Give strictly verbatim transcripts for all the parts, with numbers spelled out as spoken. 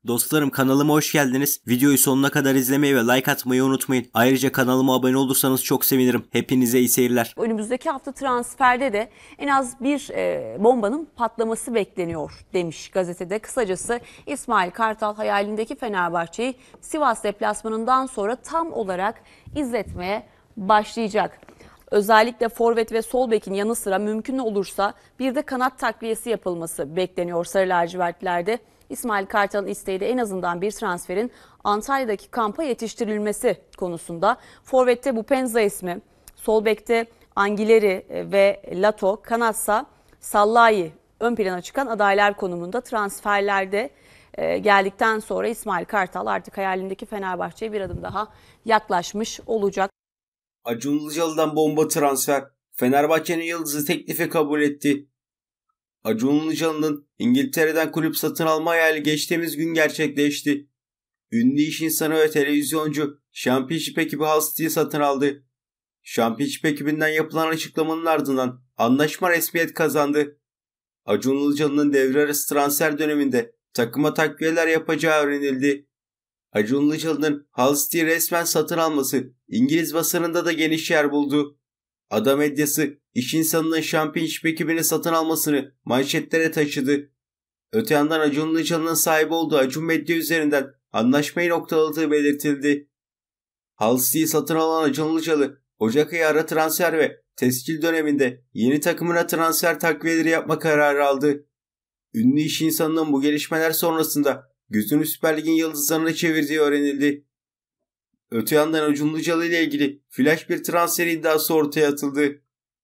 Dostlarım, kanalıma hoş geldiniz. Videoyu sonuna kadar izlemeyi ve like atmayı unutmayın. Ayrıca kanalıma abone olursanız çok sevinirim. Hepinize iyi seyirler. Önümüzdeki hafta transferde de en az bir e, bombanın patlaması bekleniyor demiş gazetede. Kısacası İsmail Kartal hayalindeki Fenerbahçe'yi Sivas deplasmanından sonra tam olarak izletmeye başlayacak. Özellikle forvet ve sol bekin yanı sıra mümkün olursa bir de kanat takviyesi yapılması bekleniyor Sarı lacivertlerde. İsmail Kartal'ın isteği de en azından bir transferin Antalya'daki kampa yetiştirilmesi konusunda. Forvet'te Bupenza ismi, sol bekte Angileri ve Lato, kanatsa Sallai ön plana çıkan adaylar konumunda. Transferlerde geldikten sonra İsmail Kartal artık hayalindeki Fenerbahçe'ye bir adım daha yaklaşmış olacak. Acun Ilıcalı'dan bomba transfer. Fenerbahçe'nin yıldızı teklifi kabul etti. Acun Ilıcalı'nın İngiltere'den kulüp satın alma hayali geçtiğimiz gün gerçekleşti. Ünlü iş insanı ve televizyoncu Championship ekibi Hull City'yi satın aldı. Championship ekibinden yapılan açıklamanın ardından anlaşma resmiyet kazandı. Acun Ilıcalı'nın devre arası transfer döneminde takıma takviyeler yapacağı öğrenildi. Acun Ilıcalı'nın Hull City'yi resmen satın alması İngiliz basınında da geniş yer buldu. Ada medyası iş insanının Championship ekibini satın almasını manşetlere taşıdı. Öte yandan Acun Ilıcalı'nın sahibi olduğu Acun Medya üzerinden anlaşmayı noktaladığı belirtildi. Hull City'yi satın alan Acun Ilıcalı, Ocak ayı ara transfer ve tescil döneminde yeni takımına transfer takviyeleri yapma kararı aldı. Ünlü iş insanının bu gelişmeler sonrasında gözünü Süper Lig'in yıldızlarına çevirdiği öğrenildi. Öte yandan Acun Ilıcalı ile ilgili flash bir transfer iddiası ortaya atıldı.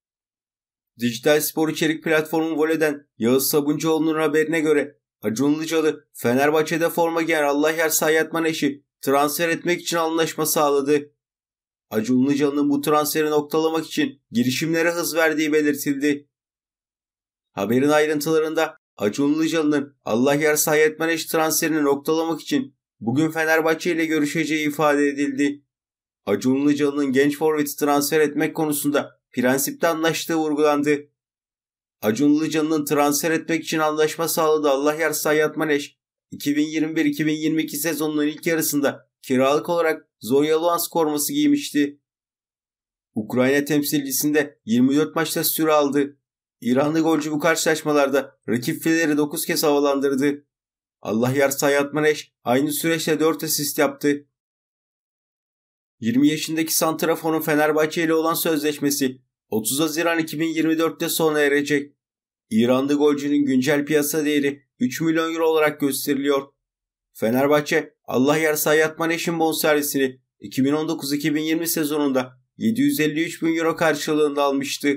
Dijital spor içerik platformu Vole'den Yağız Sabuncuoğlu'nun haberine göre Acun Ilıcalı Fenerbahçe'de forma giyen Allahyar Sayyatman eşi transfer etmek için anlaşma sağladı. Acun Ilıcalı'nın bu transferi noktalamak için girişimlere hız verdiği belirtildi. Haberin ayrıntılarında Acun Ilıcalı'nın Allahyar Sayyatman eşi transferini noktalamak için bugün Fenerbahçe ile görüşeceği ifade edildi. Acun Ilıcalı'nın genç forveti transfer etmek konusunda prensipte anlaştığı vurgulandı. Acun Ilıcalı'nın transfer etmek için anlaşma sağladığı Allahyar Sayyatman eş, iki bin yirmi bir iki bin yirmi iki sezonunun ilk yarısında kiralık olarak Zorya Luhansk forması giymişti. Ukrayna temsilcisinde yirmi dört maçta süre aldı. İranlı golcü bu karşılaşmalarda rakip fileleri dokuz kez havalandırdı. Allahyar Sayyatman eş aynı süreçte dört asist yaptı. yirmi yaşındaki santraforun Fenerbahçe ile olan sözleşmesi otuz Haziran iki bin yirmi dörtte sona erecek. İranlı golcünün güncel piyasa değeri üç milyon euro olarak gösteriliyor. Fenerbahçe Allahyar Sayyatman eşin bonservisini iki bin on dokuz iki bin yirmi sezonunda yedi yüz elli üç bin euro karşılığında almıştı.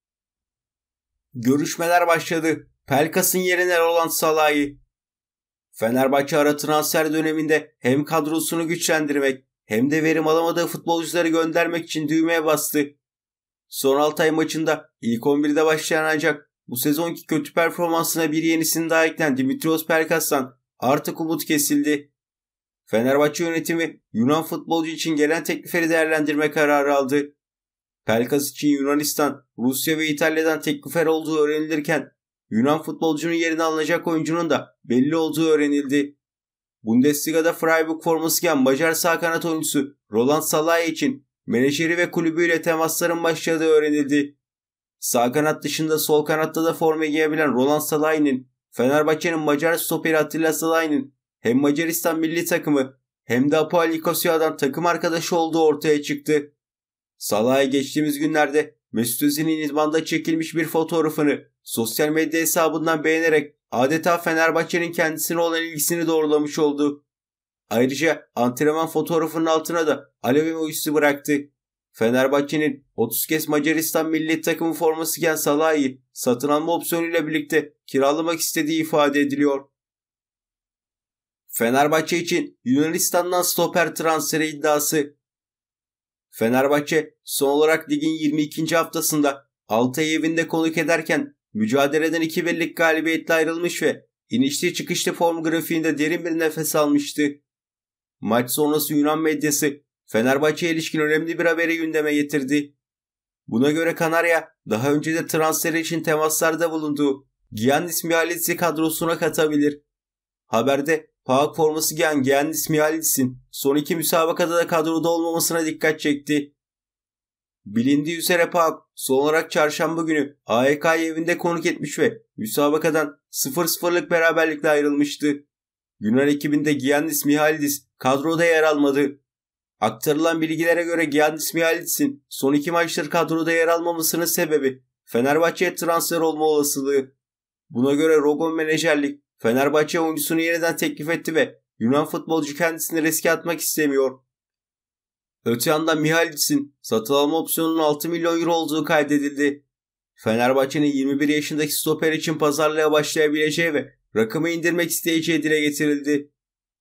Görüşmeler başladı. Pelkas'ın yerine Roland Salah'ı. Fenerbahçe ara transfer döneminde hem kadrosunu güçlendirmek hem de verim alamadığı futbolcuları göndermek için düğmeye bastı. Son altı ay maçında ilk on birde başlayan ancak bu sezonki kötü performansına bir yenisini daha ekleyen Dimitrios Pelkas'tan artık umut kesildi. Fenerbahçe yönetimi Yunan futbolcu için gelen teklifleri değerlendirme kararı aldı. Pelkas için Yunanistan, Rusya ve İtalya'dan teklifler olduğu öğrenilirken Yunan futbolcunun yerine alınacak oyuncunun da belli olduğu öğrenildi. Bundesliga'da Freiburg forması giyen Macar sağ kanat oyuncusu Roland Salah için menajeri ve kulübüyle temasların başladığı öğrenildi. Sağ kanat dışında sol kanatta da forma giyebilen Roland Salah'ın Fenerbahçe'nin Macar stoperi Attila Salah'ın hem Macaristan milli takımı hem de Apoel Nikosia'dan takım arkadaşı olduğu ortaya çıktı. Salah'a geçtiğimiz günlerde Mesut Özil'in idmanda çekilmiş bir fotoğrafını sosyal medya hesabından beğenerek adeta Fenerbahçe'nin kendisine olan ilgisini doğrulamış oldu. Ayrıca antrenman fotoğrafının altına da alev emojisi bıraktı. Fenerbahçe'nin otuz kez Macaristan milli takımı forması giyen Salah'ı satın alma opsiyonuyla birlikte kiralamak istediği ifade ediliyor. Fenerbahçe için Yunanistan'dan stoper transferi iddiası. Fenerbahçe son olarak ligin yirmi ikinci haftasında Altay'ı evinde konuk ederken mücadeleden iki birlik galibiyetle ayrılmış ve inişli çıkışlı form grafiğinde derin bir nefes almıştı. Maç sonrası Yunan medyası Fenerbahçe'ye ilişkin önemli bir haberi gündeme getirdi. Buna göre Kanarya daha önce de transferi için temaslarda bulunduğu Giannis Mihalidze kadrosuna katabilir. Haberde P A O K forması giyen Giannis Mihalidis'in son iki müsabakada da kadroda olmamasına dikkat çekti. Bilindiği üzere P A O K son olarak çarşamba günü A E K'yı evinde konuk etmiş ve müsabakadan sıfır sıfırlık beraberlikle ayrılmıştı. Yunan ekibinde Giannis Mihalidis kadroda yer almadı. Aktarılan bilgilere göre Giannis Mihalidis'in son iki maçtır kadroda yer almamasının sebebi Fenerbahçe'ye transfer olma olasılığı. Buna göre Rogon menajerlik Fenerbahçe oyuncusunu yeniden teklif etti ve Yunan futbolcu kendisini riske atmak istemiyor. Öte yandan Mihalidis'in satın alma opsiyonunun altı milyon euro olduğu kaydedildi. Fenerbahçe'nin yirmi bir yaşındaki stoper için pazarlığa başlayabileceği ve rakamı indirmek isteyeceği dile getirildi.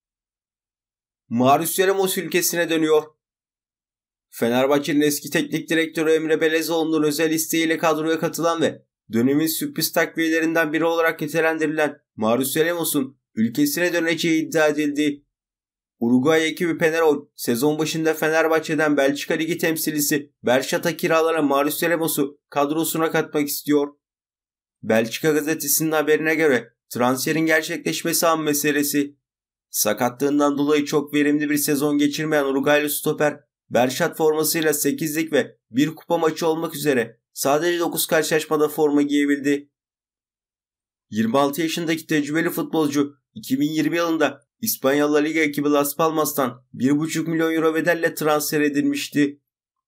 Marius Lemos ülkesine dönüyor. Fenerbahçe'nin eski teknik direktörü Emre Belezoğlu'nun özel isteğiyle kadroya katılan ve dönemin sürpriz takviyelerinden biri olarak nitelendirilen Marius Lemos'un ülkesine döneceği iddia edildi. Uruguay ekibi Penarol sezon başında Fenerbahçe'den Belçika Ligi temsilcisi Berşat'a kiralanan Marius Lemos'u kadrosuna katmak istiyor. Belçika gazetesinin haberine göre transferin gerçekleşmesi an meselesi. Sakatlığından dolayı çok verimli bir sezon geçirmeyen Uruguaylı stoper Berşat formasıyla sekizlik ve bir kupa maçı olmak üzere sadece dokuz karşılaşmada forma giyebildi. yirmi altı yaşındaki tecrübeli futbolcu iki bin yirmi yılında İspanya La Liga ekibi Las Palmas'tan bir buçuk milyon euro bedelle transfer edilmişti.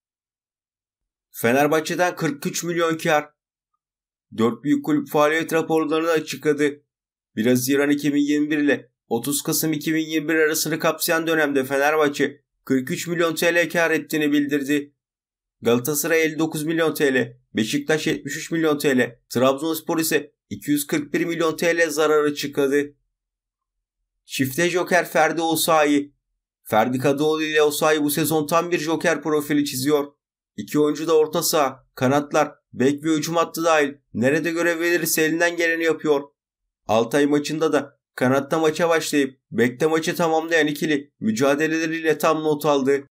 Fenerbahçe'den kırk üç milyon kar. Dört büyük kulüp faaliyet raporlarını açıkladı. bir Haziran iki bin yirmi bir ile otuz Kasım iki bin yirmi bir arasını kapsayan dönemde Fenerbahçe kırk üç milyon T L kar ettiğini bildirdi. Galatasaray elli dokuz milyon T L, Beşiktaş yetmiş üç milyon T L, Trabzonspor ise iki yüz kırk bir milyon T L zararı çıkardı. Çifte joker Ferdi Osayi. Ferdi Kadıoğlu ile Osayi bu sezon tam bir joker profili çiziyor. İki oyuncu da orta saha, kanatlar, bek ve hücum hattı dahil nerede görev verirse elinden geleni yapıyor. Altay maçında da kanatta maça başlayıp bekte maçı tamamlayan ikili mücadeleleriyle tam not aldı.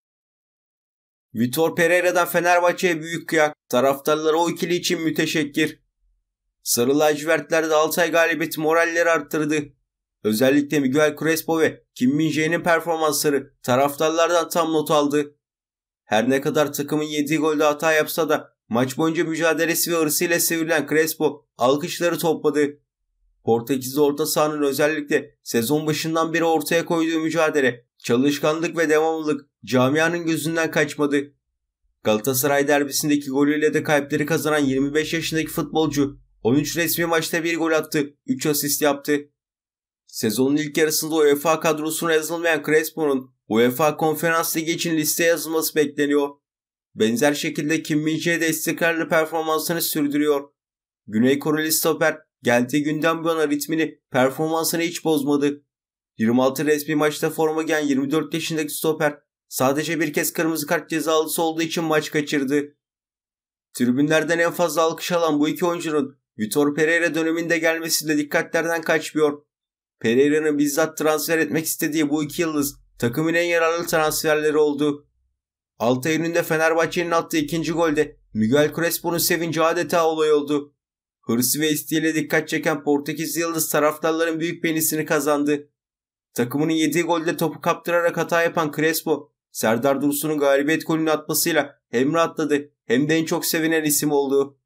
Vitor Pereira'dan Fenerbahçe'ye büyük kıyak, taraftarları o ikili için müteşekkir. Sarı lacivertler de Altay galibiyeti moralleri arttırdı. Özellikle Miguel Crespo ve Kim Min-jae'nin performansları taraftarlardan tam not aldı. Her ne kadar takımın yediği golde hata yapsa da maç boyunca mücadelesi ve hırsıyla sevilen Crespo alkışları topladı. Portekizli orta sahanın özellikle sezon başından beri ortaya koyduğu mücadele, çalışkanlık ve devamlılık camianın gözünden kaçmadı. Galatasaray derbisindeki golüyle de kalpleri kazanan yirmi beş yaşındaki futbolcu on üç resmi maçta bir gol attı, üç asist yaptı. Sezonun ilk yarısında UEFA kadrosuna yazılmayan Crespo'nun UEFA Konferans Ligi için listeye yazılması bekleniyor. Benzer şekilde Kim Min-jae de istikrarlı performansını sürdürüyor. Güney Koreli stoper geldiği günden bu yana ritmini, performansını hiç bozmadı. yirmi altı resmi maçta forma giyen yirmi dört yaşındaki stoper sadece bir kez kırmızı kart cezalısı olduğu için maç kaçırdı. Tribünlerden en fazla alkış alan bu iki oyuncunun Vitor Pereira döneminde gelmesi de dikkatlerden kaçmıyor. Pereira'nın bizzat transfer etmek istediği bu iki yıldız takımın en yararlı transferleri oldu. altı Eylül'de Fenerbahçe'nin attığı ikinci golde Miguel Crespo'nun sevinci adeta olay oldu. Hırsı ve isteğiyle dikkat çeken Portekizli yıldız taraftarların büyük beğenisini kazandı. Takımının yediği golde topu kaptırarak hata yapan Crespo, Serdar Dursun'un galibiyet golünü atmasıyla hem rahatladı hem de en çok sevinen isim oldu.